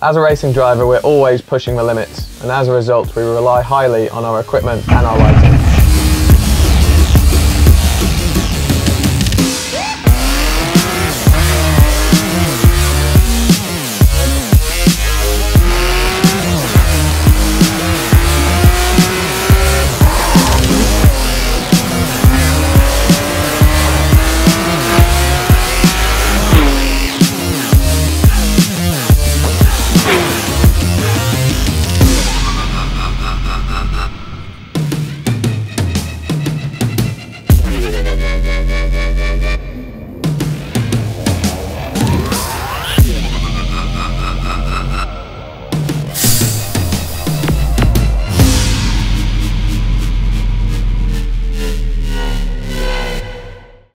As a racing driver, we're always pushing the limits, and as a result, we rely highly on our equipment and our lighting.